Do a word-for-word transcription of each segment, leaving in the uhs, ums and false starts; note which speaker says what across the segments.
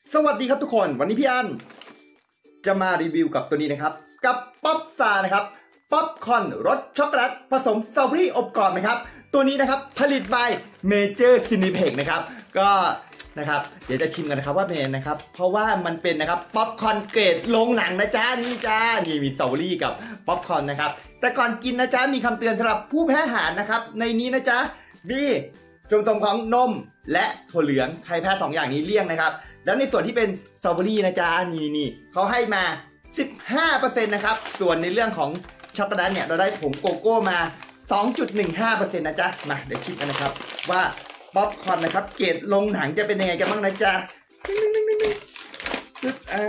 Speaker 1: สวัสดีครับทุกคนวันนี้พี่อันจะมารีวิวกับตัวนี้นะครับกับป๊อปซานะครับป๊อปคอร์นรสช็อกโกแลตผสมสตรอเบอรี่อบกรอบนะครับตัวนี้นะครับผลิต by Major Cineplex นะครับก็นะครับเดี๋ยวจะชิมกันนะครับว่าเป็นนะครับเพราะว่ามันเป็นนะครับป๊อปคอร์นเกรดโรงหนังนะจ๊ะนี่จ้านี่มีสตรอเบอรี่กับป๊อปคอร์นนะครับแต่ก่อนกินนะจ๊ะมีคำเตือนสำหรับผู้แพ้อาหารนะครับในนี้นะจ๊ะมีส่วนผสมของนมและถั่วเหลืองใครแพ้สองอย่างนี้เลี่ยงนะครับแล้วในส่วนที่เป็นสตรอเบอรี่นะจ๊ะนี่นี่เขาให้มา สิบห้าเปอร์เซ็นต์ นะครับส่วนในเรื่องของช็อกโกแลตเนี่ยเราได้ผงโกโก้มา สองจุดหนึ่งห้าเปอร์เซ็นต์ นะจ๊ะมาเดี๋ยวคิดกันนะครับว่าป๊อปคอร์นนะครับเกรดลงหนังจะเป็นยังไงกันบ้างนะจ๊ะปึ๊บอ่า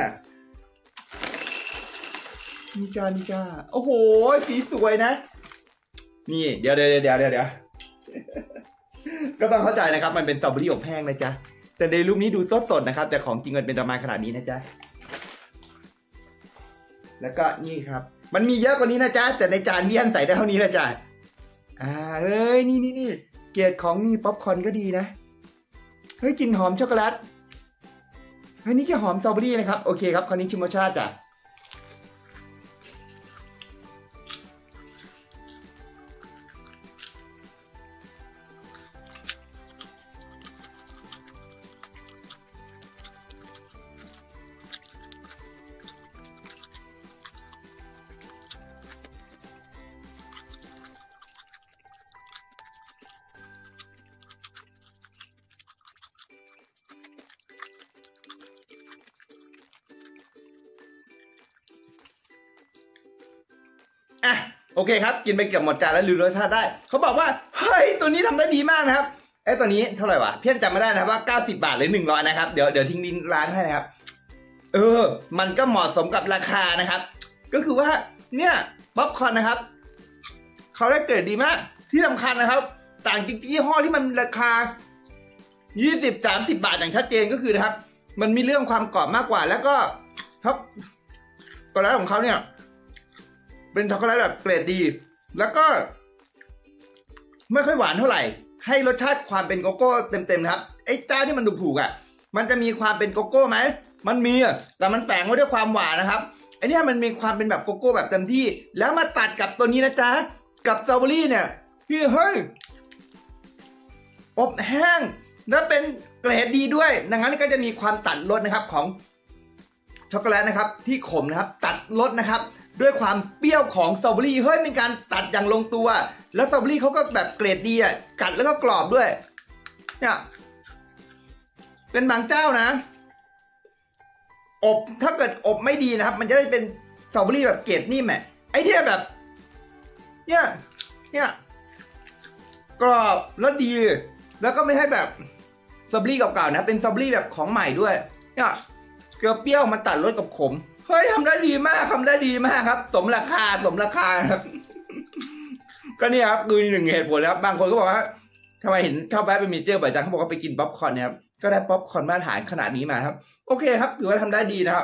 Speaker 1: นี่จ้านี่จ้าโอ้โหสีสวยนะนี่เดี๋ยวเดี๋ยวเดี๋ยวเดี๋ยวเดี๋ยวก็ต้องเข้าใจนะครับมันเป็นสตรอเบอรี่อบแห้งนะจ๊ะแต่ในรูปนี้ดูสดสดนะครับแต่ของจริงมันเป็นประมาณขนาดนี้นะจ๊ะแล้วก็นี่ครับมันมีเยอะกว่านี้นะจ๊ะแต่ในจานพี่อันใส่ได้เท่านี้นะจ๊ะอ่าเอ้ยนี่นี่นี่เกรดของนี่ป๊อปคอร์นก็ดีนะเฮ้ยกลิ่นหอมช็อกโกแลตเฮ้ยนี่แค่หอมสตรอเบอรี่นะครับโอเคครับคราวนี้ชิมรสชาติจ้ะอ่ะโอเคครับกินไปเกือบหมดจานแล้วลืมรสชาติได้เขาบอกว่าเฮ้ยตัวนี้ทำได้ดีมากนะครับไอ้ตัวนี้เท่าไหร่วะเพี้ยนจำไม่ได้นะครับว่าเก้าสิบบาทหรือหนึ่งร้อยนะครับเดี๋ยวเดี๋ยวทิ้งลิงก์ร้านให้นะครับเออมันก็เหมาะสมกับราคานะครับก็คือว่าเนี่ยป๊อปคอร์นนะครับเขาได้เกรดดีมากที่สำคัญนะครับต่างจากยี่ห้อที่มันราคายี่สิบ สามสิบบาทอย่างชัดเจนก็คือนะครับมันมีเรื่องความกรอบมากกว่าแล้วก็ช็อกโกแลตของเขาเนี่ยเป็นช็อกโกแลตแบบเกรดดีแล้วก็ไม่ค่อยหวานเท่าไหร่ให้รสชาติความเป็นโกโก้เต็มๆนะครับไอ้เจ้าที่มันถูกๆอ่ะมันจะมีความเป็นโกโก้ไหมมันมีแต่มันแฝงไว้ด้วยความหวานนะครับไอ้นี่มันมีความเป็นแบบโกโก้แบบเต็มที่แล้วมาตัดกับตัวนี้นะจ๊ะกับสตรอเบอรี่เนี่ยพี่เฮ้ยอบแห้งแล้วเป็นเกรดดีด้วยดังนั้นก็จะมีความตัดรสนะครับของช็อกโกแลตนะครับที่ขมนะครับตัดรสนะครับด้วยความเปรี้ยวของสตรอเบอรี่เฮ้ยเป็นการตัดอย่างลงตัวแล้วสตรอเบอรี่เขาก็แบบเกรดดีอ่ะกัดแล้วก็กรอบด้วยเนี่ยเป็นบางเจ้านะอบถ้าเกิดอบไม่ดีนะครับมันจะได้เป็นสตรอเบอรี่แบบเกรดนิ่มอ่ะไอ้ที่แบบเนี่ยเนี่ยกรอบแล้วดีแล้วก็ไม่ให้แบบสตรอเบอรี่เก่าๆนะเป็นสตรอเบอรี่แบบของใหม่ด้วยเนี่ยเกลือเปรี้ยวมันตัดรสกับขมเฮ้ยทำได้ดีมากทำได้ดีมากครับสมราคาสมราคาครับก็นี่ครับคือหนึ่งเหตุผลครับบางคนก็บอกว่าทำไมเห็นชอบแวะไปมีเจอบ่อยจังเขาบอกว่าไปกินป๊อปคอร์นเนี่ยครับก็ได้ป๊อปคอร์นมาตรฐานขนาดนี้มาครับโอเคครับถือว่าทำได้ดีนะครับ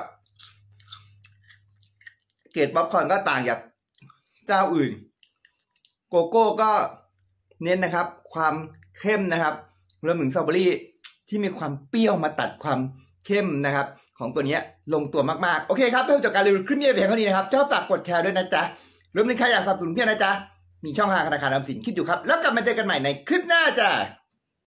Speaker 1: เกรดป๊อปคอร์นก็ต่างจากเจ้าอื่นโกโก้ก็เน้นนะครับความเข้มนะครับรวมถึงสตรอเบอรี่ที่มีความเปรี้ยวมาตัดความเข้มนะครับของตัวนี้ลงตัวมากๆโอเคครับเพื่อจบการรีวิวคลิปนี้เพียงเท่านี้นะครับชอบฝากกดแชร์ด้วยนะจ๊ะรวมถึงใครอยากสนับสนุนเพื่อนนะจ๊ะมีช่องทางธนาคารออมสินคิดอยู่ครับแล้วกลับมาเจอกันใหม่ในคลิปหน้าจ้ะ